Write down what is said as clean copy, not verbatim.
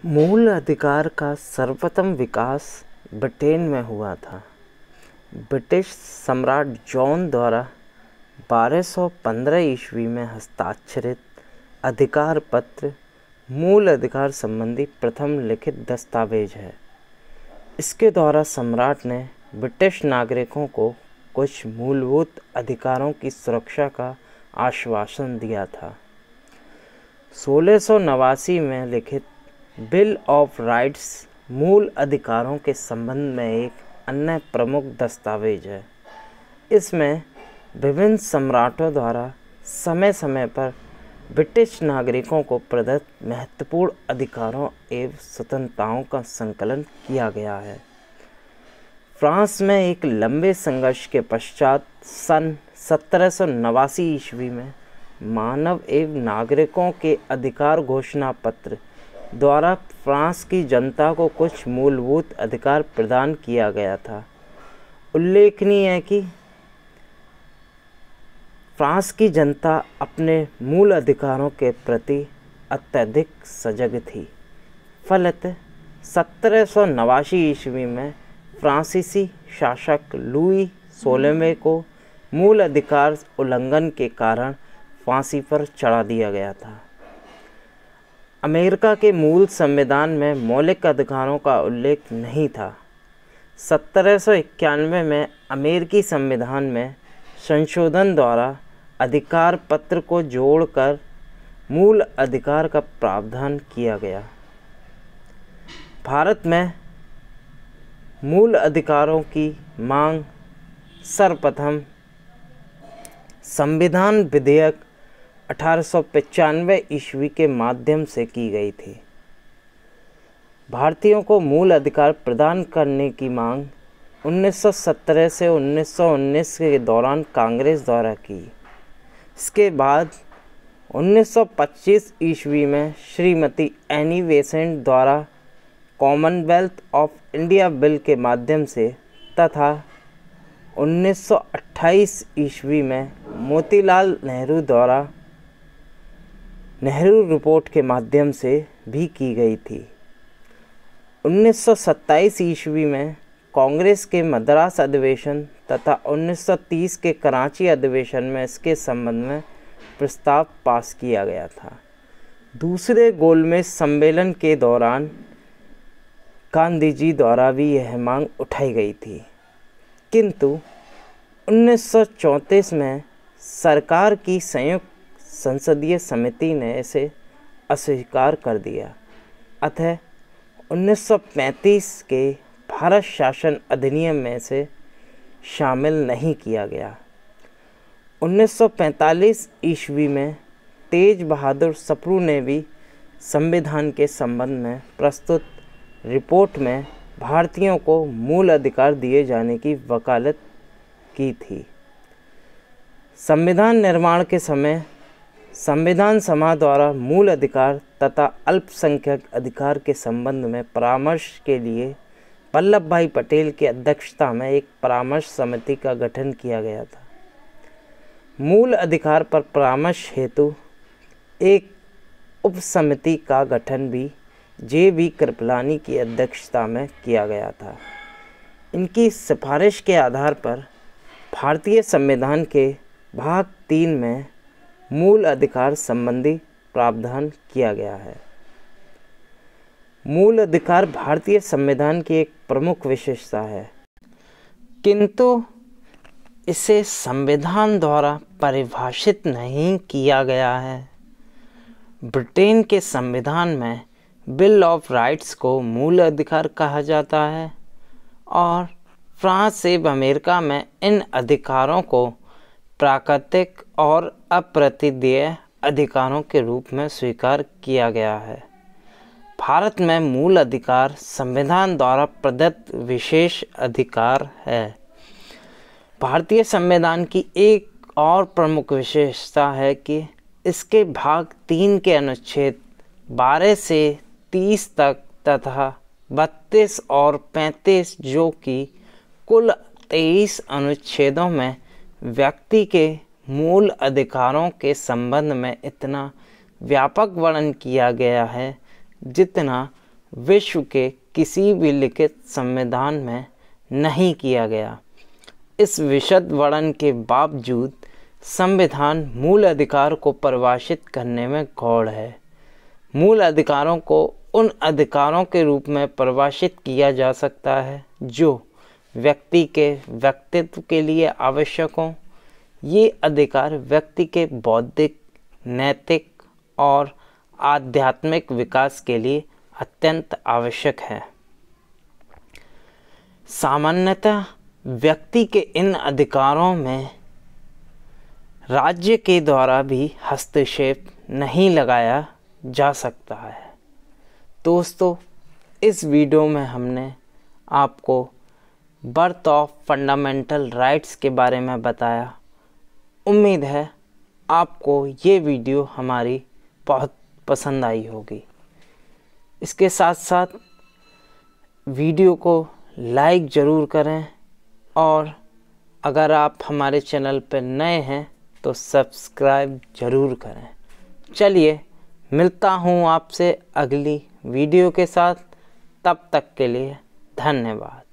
मूल अधिकार का सर्वप्रथम विकास ब्रिटेन में हुआ था। ब्रिटिश सम्राट जॉन द्वारा 1215 ईस्वी में हस्ताक्षरित अधिकार पत्र मूल अधिकार संबंधी प्रथम लिखित दस्तावेज है। इसके द्वारा सम्राट ने ब्रिटिश नागरिकों को कुछ मूलभूत अधिकारों की सुरक्षा का आश्वासन दिया था। 1689 में लिखित बिल ऑफ राइट्स मूल अधिकारों के संबंध में एक अन्य प्रमुख दस्तावेज है। इसमें विभिन्न सम्राटों द्वारा समय समय पर ब्रिटिश नागरिकों को प्रदत्त महत्वपूर्ण अधिकारों एवं स्वतंत्रताओं का संकलन किया गया है। फ्रांस में एक लंबे संघर्ष के पश्चात सन 1789 ईस्वी में मानव एवं नागरिकों के अधिकार घोषणा पत्र द्वारा फ्रांस की जनता को कुछ मूलभूत अधिकार प्रदान किया गया था। उल्लेखनीय है कि फ्रांस की जनता अपने मूल अधिकारों के प्रति अत्यधिक सजग थी। फलतः 1789 ईस्वी में फ्रांसीसी शासक लुई 16वें को मूल अधिकार उल्लंघन के कारण फांसी पर चढ़ा दिया गया था। अमेरिका के मूल संविधान में मौलिक अधिकारों का उल्लेख नहीं था। 1791 में अमेरिकी संविधान में संशोधन द्वारा अधिकार पत्र को जोड़कर मूल अधिकार का प्रावधान किया गया। भारत में मूल अधिकारों की मांग सर्वप्रथम संविधान विधेयक 1895 ईस्वी के माध्यम से की गई थी। भारतीयों को मूल अधिकार प्रदान करने की मांग 1917 से 1919 के दौरान कांग्रेस द्वारा की। इसके बाद 1925 ईस्वी में श्रीमती एनी बेसेंट द्वारा कॉमनवेल्थ ऑफ इंडिया बिल के माध्यम से तथा 1928 ईस्वी में मोतीलाल नेहरू द्वारा नेहरू रिपोर्ट के माध्यम से भी की गई थी। 1927 ईस्वी में कांग्रेस के मद्रास अधिवेशन तथा 1930 के कराची अधिवेशन में इसके संबंध में प्रस्ताव पास किया गया था। दूसरे गोलमेज सम्मेलन के दौरान गांधी जी द्वारा भी यह मांग उठाई गई थी, किंतु 1934 में सरकार की संयुक्त संसदीय समिति ने इसे अस्वीकार कर दिया। अतः 1935 के भारत शासन अधिनियम में इसे शामिल नहीं किया गया। 1945 ईस्वी में तेज बहादुर सप्रू ने भी संविधान के संबंध में प्रस्तुत रिपोर्ट में भारतीयों को मूल अधिकार दिए जाने की वकालत की थी। संविधान निर्माण के समय संविधान सभा द्वारा मूल अधिकार तथा अल्पसंख्यक अधिकार के संबंध में परामर्श के लिए वल्लभ भाई पटेल की अध्यक्षता में एक परामर्श समिति का गठन किया गया था। मूल अधिकार पर परामर्श हेतु एक उपसमिति का गठन भी जे.बी. कृपलानी की अध्यक्षता में किया गया था। इनकी सिफारिश के आधार पर भारतीय संविधान के भाग 3 में मूल अधिकार संबंधी प्रावधान किया गया है। मूल अधिकार भारतीय संविधान की एक प्रमुख विशेषता है, किंतु इसे संविधान द्वारा परिभाषित नहीं किया गया है। ब्रिटेन के संविधान में बिल ऑफ राइट्स को मूल अधिकार कहा जाता है और फ्रांस एवं अमेरिका में इन अधिकारों को प्राकृतिक और अप्रतिदेय अधिकारों के रूप में स्वीकार किया गया है। भारत में मूल अधिकार संविधान द्वारा प्रदत्त विशेष अधिकार है। भारतीय संविधान की एक और प्रमुख विशेषता है कि इसके भाग 3 के अनुच्छेद 12 से 30 तक तथा 32 और 35 जो कि कुल 23 अनुच्छेदों में व्यक्ति के मूल अधिकारों के संबंध में इतना व्यापक वर्णन किया गया है जितना विश्व के किसी भी लिखित संविधान में नहीं किया गया। इस विशद वर्णन के बावजूद संविधान मूल अधिकार को परिभाषित करने में गौण है। मूल अधिकारों को उन अधिकारों के रूप में परिभाषित किया जा सकता है जो व्यक्ति के व्यक्तित्व के लिए आवश्यक हों। ये अधिकार व्यक्ति के बौद्धिक, नैतिक और आध्यात्मिक विकास के लिए अत्यंत आवश्यक है। सामान्यतः व्यक्ति के इन अधिकारों में राज्य के द्वारा भी हस्तक्षेप नहीं लगाया जा सकता है। दोस्तों, इस वीडियो में हमने आपको बर्थ ऑफ फंडामेंटल राइट्स के बारे में बताया। उम्मीद है आपको ये वीडियो हमारी बहुत पसंद आई होगी। इसके साथ साथ वीडियो को लाइक ज़रूर करें और अगर आप हमारे चैनल पर नए हैं तो सब्सक्राइब ज़रूर करें। चलिए, मिलता हूँ आपसे अगली वीडियो के साथ। तब तक के लिए धन्यवाद।